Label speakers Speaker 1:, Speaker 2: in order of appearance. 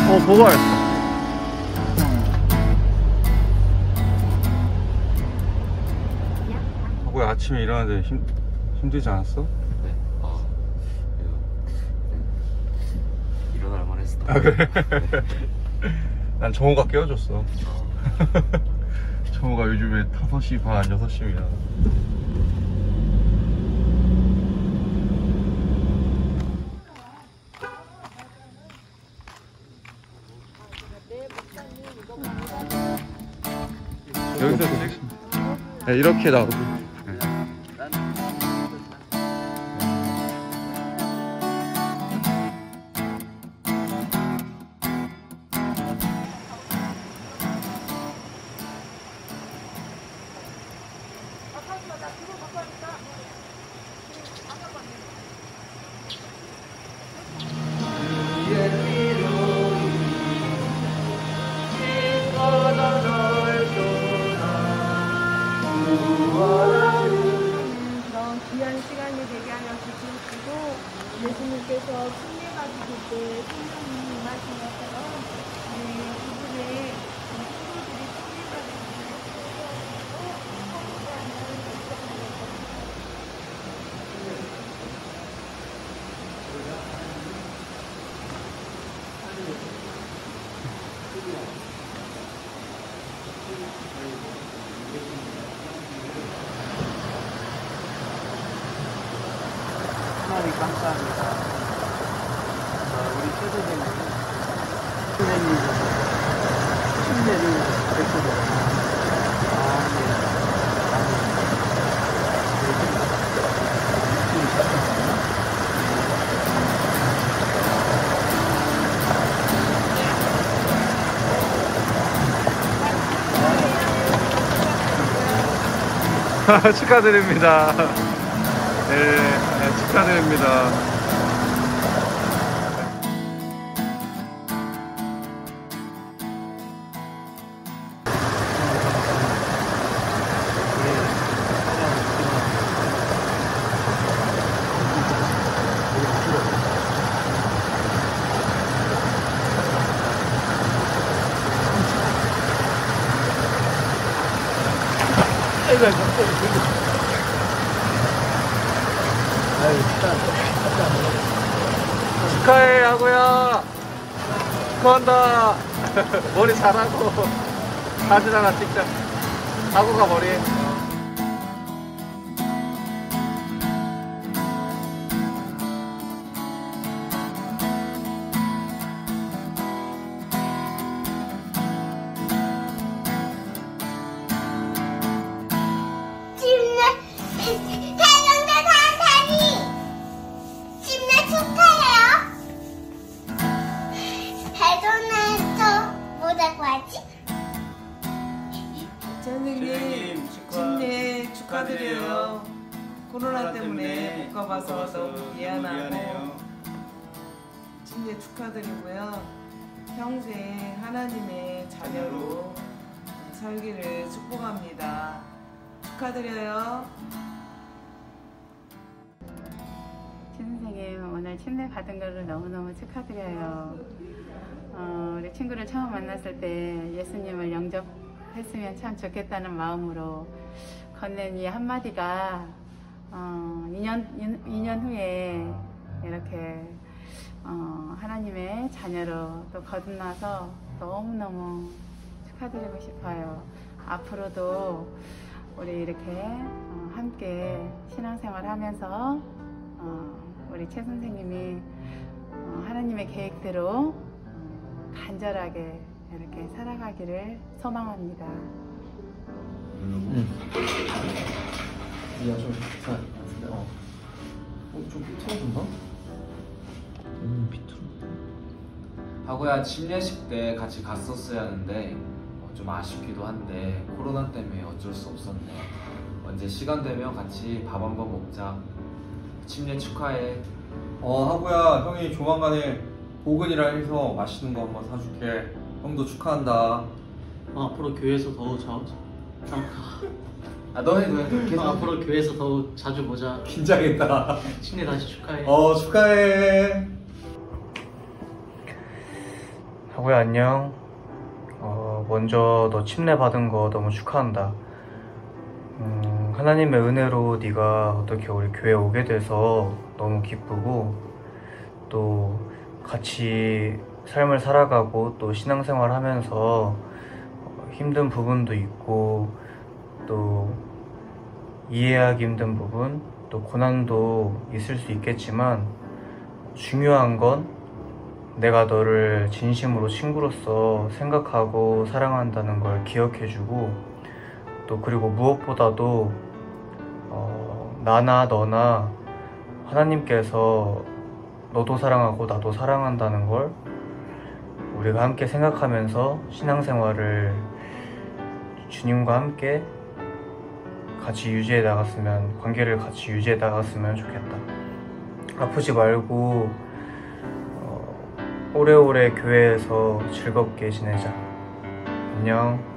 Speaker 1: 보걸. 하고야 아침에 일어나는데 힘들지 않았어?
Speaker 2: 네. 일어날 만했어.
Speaker 1: 아 그래? 난 정우가 깨워줬어. 정우가 요즘에 5시 반, 6시면 일어나. 여기서 네, 이렇게 나오고.
Speaker 3: 귀한 시간이 되게 하여 주시고 예수님께서 승리 가지실 때 성령이 임하신 것처럼 그분의 친구들이 승리
Speaker 4: 하나님 감사합니다. 우리 최대생님 선생님 침례를 베풀어
Speaker 1: 축하드립니다. 네, 축하드립니다. 축하해 하고야. 축하한다. 머리 잘하고 사진 하나 찍자. 하고가 머리.
Speaker 4: 선생님 침례 축하드려요. 코로나 때문에 못 가봐서 너무 미안하고 침례 축하드리고요. 평생 하나님의 자녀로 살기를 축복합니다. 축하드려요.
Speaker 5: 선생님 오늘 침례 받은 거를 너무너무 축하드려요. 우리 친구를 처음 만났을 때 예수님을 영접했으면 참 좋겠다는 마음으로 건넨 이 한마디가 2년 후에 이렇게 하나님의 자녀로 또 거듭나서 너무너무 축하드리고 싶어요. 앞으로도 우리 이렇게 함께 신앙생활 하면서 우리 최 선생님이 하나님의 계획대로 간절하게 이렇게 살아가기를 소망합니다.
Speaker 2: 야, 좀 좀 비틀어준다? 비틀어. 하고야 침례식 때 같이 갔었어야 하는데 좀 아쉽기도 한데 코로나 때문에 어쩔 수 없었네. 언제 시간 되면 같이 밥 한번 먹자. 침례 축하해.
Speaker 1: 하고야 형이 조만간에 보근이라 해서 맛있는 거 한번 사줄게. 형도 축하한다.
Speaker 6: 앞으로 교회에서 더
Speaker 2: 너해.
Speaker 6: 앞으로 교회에서 더 자주 보자.
Speaker 1: 긴장했다.
Speaker 6: 침례 다시 축하해.
Speaker 1: 축하해.
Speaker 7: 하고야 안녕. 먼저 너 침례 받은 거 너무 축하한다. 하나님의 은혜로 네가 어떻게 우리 교회 오게 돼서 너무 기쁘고, 또 같이 삶을 살아가고 또 신앙생활 하면서 힘든 부분도 있고, 또 이해하기 힘든 부분, 또 고난도 있을 수 있겠지만, 중요한 건 내가 너를 진심으로 친구로서 생각하고 사랑한다는 걸 기억해주고, 또 그리고 무엇보다도 나나 너나 하나님께서 너도 사랑하고 나도 사랑한다는 걸 우리가 함께 생각하면서 신앙생활을 주님과 함께 같이 유지해 나갔으면, 관계를 같이 유지해 나갔으면 좋겠다. 아프지 말고 오래오래 교회에서 즐겁게 지내자. 안녕.